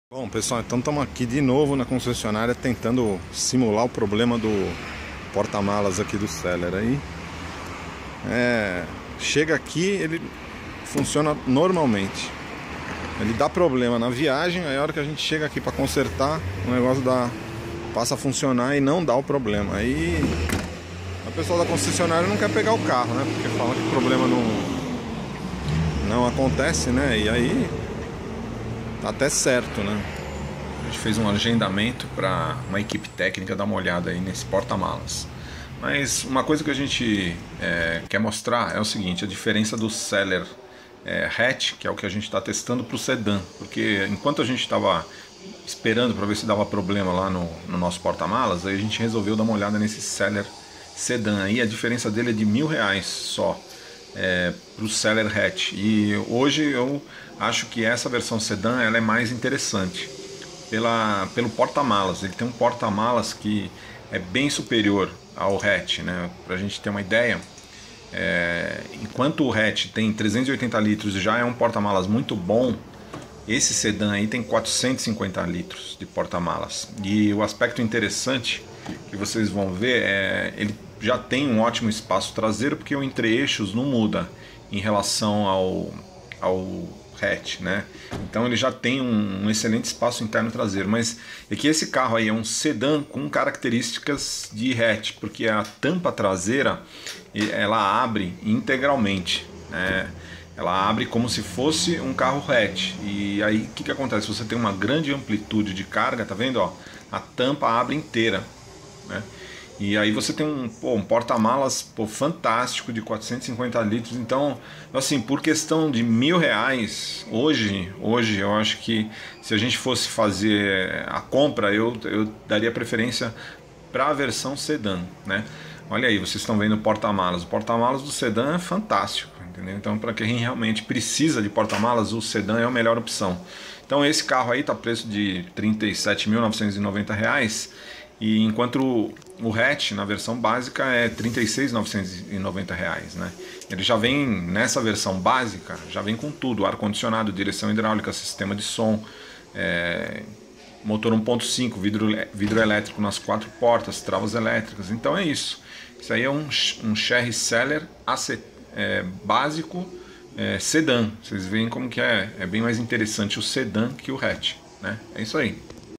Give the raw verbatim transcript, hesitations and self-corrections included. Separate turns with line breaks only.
Bom, pessoal, então estamos aqui de novo na concessionária tentando simular o problema do porta-malas aqui do Seller aí. É, chega aqui, ele funciona normalmente. Ele dá problema na viagem, aí a hora que a gente chega aqui para consertar, o negócio dá, passa a funcionar e não dá o problema. Aí a pessoa da concessionária não quer pegar o carro, né? Porque fala que o problema não, não acontece, né? E aí tá até certo, né? A gente fez um agendamento para uma equipe técnica dar uma olhada aí nesse porta-malas. Mas uma coisa que a gente é, quer mostrar é o seguinte: a diferença do Seller é, hatch, que é o que a gente está testando, para o sedã. Porque enquanto a gente estava esperando para ver se dava problema lá no, no nosso porta-malas, aí a gente resolveu dar uma olhada nesse Seller sedã. Aí a diferença dele é de mil reais só. É, para o Seller hatch, e hoje eu acho que essa versão sedã ela é mais interessante pela, pelo porta-malas. Ele tem um porta-malas que é bem superior ao hatch, né? Para a gente ter uma ideia, é, enquanto o hatch tem trezentos e oitenta litros e já é um porta-malas muito bom, esse sedã aí tem quatrocentos e cinquenta litros de porta-malas. E o aspecto interessante que vocês vão ver é ele já tem um ótimo espaço traseiro, porque o entre-eixos não muda em relação ao, ao hatch, né? Então ele já tem um, um excelente espaço interno traseiro. Mas é que esse carro aí é um sedã com características de hatch, porque a tampa traseira ela abre integralmente, né? Ela abre como se fosse um carro hatch. E aí o que, que acontece? Você tem uma grande amplitude de carga, tá vendo? Ó, a tampa abre inteira, né? E aí você tem um, pô, um porta-malas fantástico de quatrocentos e cinquenta litros. Então, assim, por questão de mil reais, hoje, hoje eu acho que se a gente fosse fazer a compra, eu, eu daria preferência para a versão sedã, né? Olha aí, vocês estão vendo o porta-malas. O porta-malas do sedã é fantástico, entendeu? Então, para quem realmente precisa de porta-malas, o sedã é a melhor opção. Então, esse carro aí está a preço de trinta e sete mil novecentos e noventa reais. E enquanto o hatch na versão básica é trinta e seis mil novecentos e noventa reais, né? Ele já vem nessa versão básica, já vem com tudo: ar condicionado, direção hidráulica, sistema de som, é, motor um ponto cinco, vidro, vidro elétrico nas quatro portas, travas elétricas. Então é isso. Isso aí é um, um Chery Seller é, básico, é, sedã. Vocês veem como que é, é bem mais interessante o sedã que o hatch, né? É isso aí.